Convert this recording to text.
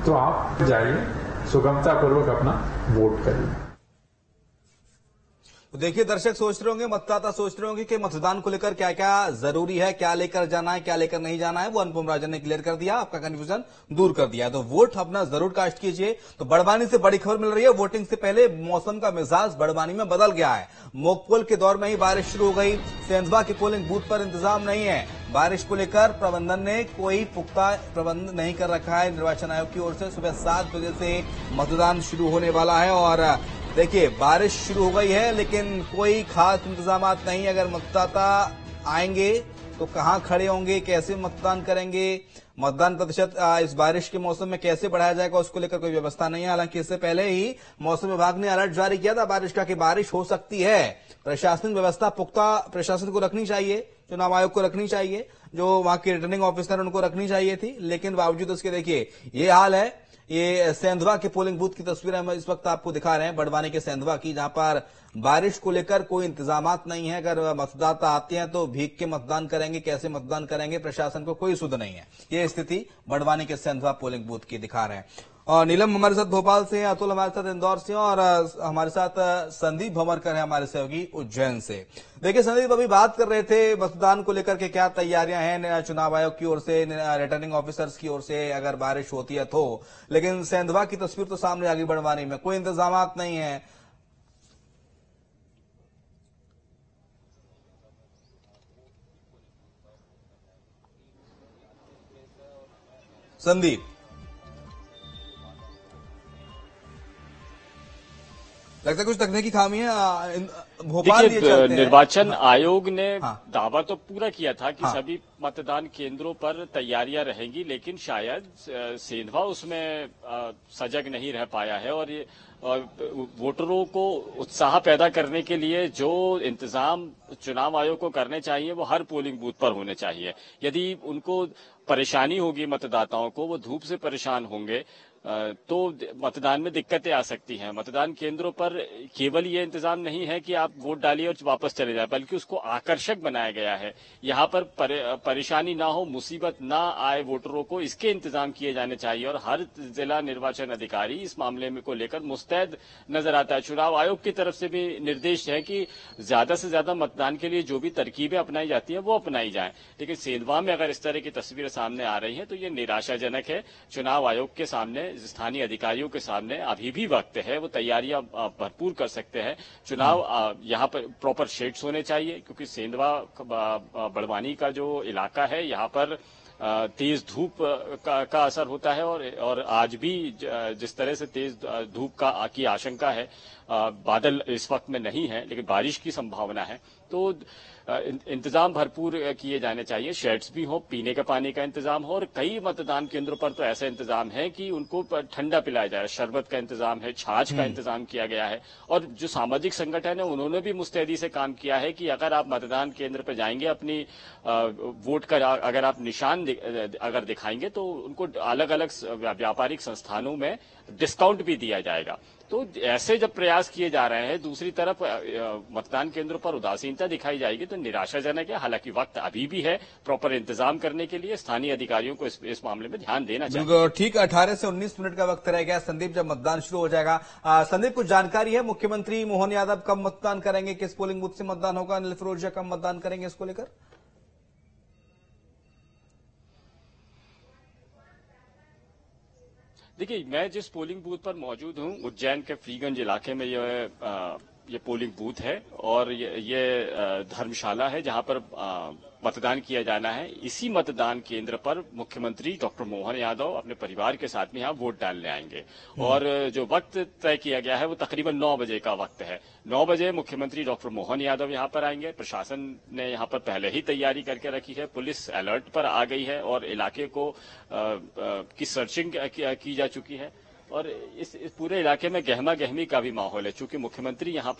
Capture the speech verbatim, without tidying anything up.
तो आप जाइए, सुगमता पूर्वक अपना वोट करिए। तो देखिए दर्शक सोच रहे होंगे, मतदाता सोच रहे होंगे कि मतदान को लेकर क्या क्या जरूरी है, क्या लेकर जाना है, क्या लेकर नहीं जाना है। वो अनुपम राजन ने क्लियर कर दिया, आपका कंफ्यूजन दूर कर दिया। तो वोट अपना जरूर कास्ट कीजिए। तो बड़वानी से बड़ी खबर मिल रही है, वोटिंग से पहले मौसम का मिजाज बड़वानी में बदल गया है। मोकपोल के दौर में ही बारिश शुरू हो गई। सेंधवा के पोलिंग बूथ पर इंतजाम नहीं है। बारिश को लेकर प्रबंधन ने कोई पुख्ता प्रबंध नहीं कर रखा है। निर्वाचन आयोग की ओर से सुबह सात बजे से मतदान शुरू होने वाला है और देखिए बारिश शुरू हो गई है, लेकिन कोई खास इंतजाम नहीं। अगर मतदाता आएंगे तो कहां खड़े होंगे, कैसे मतदान करेंगे, मतदान प्रतिशत इस बारिश के मौसम में कैसे बढ़ाया जाएगा, उसको लेकर कोई व्यवस्था नहीं है। हालांकि इससे पहले ही मौसम विभाग ने अलर्ट जारी किया था बारिश का कि बारिश हो सकती है। प्रशासनिक व्यवस्था पुख्ता प्रशासन को रखनी चाहिए, चुनाव आयोग को रखनी चाहिए, जो वहां के रिटर्निंग ऑफिसर उनको रखनी चाहिए थी, लेकिन बावजूद उसके देखिए ये हाल है। ये सेंधवा के पोलिंग बूथ की तस्वीर हम इस वक्त आपको दिखा रहे हैं, बड़वानी के सेंधवा की, जहां पर बारिश को लेकर कोई इंतजामात नहीं है। अगर मतदाता आते हैं तो भीग के मतदान करेंगे, कैसे मतदान करेंगे, प्रशासन को कोई सुध नहीं है। ये स्थिति बड़वानी के सेंधवा पोलिंग बूथ की दिखा रहे हैं। और नीलम हमारे साथ भोपाल से, अतुल हमारे साथ इंदौर से और हमारे साथ संदीप भंवरकर है हमारे सहयोगी उज्जैन से। देखिए संदीप, अभी बात कर रहे थे मतदान को लेकर के क्या तैयारियां हैं चुनाव आयोग की ओर से, रिटर्निंग ऑफिसर्स की ओर से, अगर बारिश होती है तो। लेकिन सेंधवा की तस्वीर तो सामने आ गई, बड़वानी में कोई इंतजाम नहीं है। संदीप, लगता है कुछ तकनीकी खामी है। भोपाल देखिए, निर्वाचन हाँ। आयोग ने हाँ। दावा तो पूरा किया था कि हाँ। सभी मतदान केंद्रों पर तैयारियां रहेंगी, लेकिन शायद सेंधवा उसमें सजग नहीं रह पाया है। और ये वोटरों को उत्साह पैदा करने के लिए जो इंतजाम चुनाव आयोग को करने चाहिए वो हर पोलिंग बूथ पर होने चाहिए। यदि उनको परेशानी होगी, मतदाताओं को वो धूप से परेशान होंगे, तो मतदान में दिक्कतें आ सकती हैं। मतदान केंद्रों पर केवल ये इंतजाम नहीं है कि आप वोट डालिए और वापस चले जाए, बल्कि उसको आकर्षक बनाया गया है। यहाँ पर परे, परेशानी ना हो, मुसीबत ना आए वोटरों को, इसके इंतजाम किए जाने चाहिए। और हर जिला निर्वाचन अधिकारी इस मामले में को लेकर मुस्तैद नजर आता है। चुनाव आयोग की तरफ से भी निर्देश है कि ज्यादा से ज्यादा मतदान के लिए जो भी तरकीबें अपनाई जाती हैं वो अपनाई जाएं। लेकिन सेंधवा में अगर इस तरह की तस्वीरें सामने आ रही हैं तो ये निराशाजनक है। चुनाव आयोग के सामने, स्थानीय अधिकारियों के सामने अभी भी वक्त है, वो तैयारियां भरपूर कर सकते हैं। चुनाव यहाँ पर प्रॉपर शेड्स होने चाहिए, क्योंकि सेंधवा बड़वानी का जो इलाका है यहाँ पर तेज धूप का, का असर होता है। और और आज भी जिस तरह से तेज धूप का की आशंका है, बादल इस वक्त में नहीं है लेकिन बारिश की संभावना है, तो इंतजाम भरपूर किए जाने चाहिए। शेड्स भी हो, पीने के पानी का इंतजाम हो, और कई मतदान केंद्रों पर तो ऐसा इंतजाम है कि उनको ठंडा पिलाया जाए, शरबत का इंतजाम है, छाछ का इंतजाम किया गया है। और जो सामाजिक संगठन है उन्होंने भी मुस्तैदी से काम किया है कि अगर आप मतदान केंद्र पर जाएंगे, अपनी वोट का अगर आप निशान अगर दिखाएंगे तो उनको अलग अलग व्यापारिक संस्थानों में डिस्काउंट भी दिया जाएगा। तो ऐसे जब प्रयास किए जा रहे हैं, दूसरी तरफ मतदान केंद्रों पर उदासीनता दिखाई जाएगी तो निराशाजनक है। हालांकि वक्त अभी भी है प्रॉपर इंतजाम करने के लिए। स्थानीय अधिकारियों को इस, इस मामले में ध्यान देना चाहिए। ठीक, अठारह से उन्नीस मिनट का वक्त रह गया संदीप, जब मतदान शुरू हो जाएगा। आ, संदीप, कुछ जानकारी है मुख्यमंत्री मोहन यादव कब मतदान करेंगे, किस पोलिंग बूथ से मतदान होगा, अनिल फिरोजिया कब मतदान करेंगे, इसको लेकर? देखिए, मैं जिस पोलिंग बूथ पर मौजूद हूं, उज्जैन के फ्रीगंज इलाके में ये आ, ये पोलिंग बूथ है और ये, ये धर्मशाला है जहां पर आ, मतदान किया जाना है। इसी मतदान केंद्र पर मुख्यमंत्री डॉक्टर मोहन यादव अपने परिवार के साथ में यहाँ वोट डालने आएंगे। और जो वक्त तय किया गया है वो तकरीबन नौ बजे का वक्त है। नौ बजे मुख्यमंत्री डॉक्टर मोहन यादव यहाँ पर आएंगे। प्रशासन ने यहाँ पर पहले ही तैयारी करके रखी है, पुलिस अलर्ट पर आ गई है और इलाके को आ, आ, की सर्चिंग की जा चुकी है। और इस, इस पूरे इलाके में गहमा गहमी का भी माहौल है, चूंकि मुख्यमंत्री यहाँ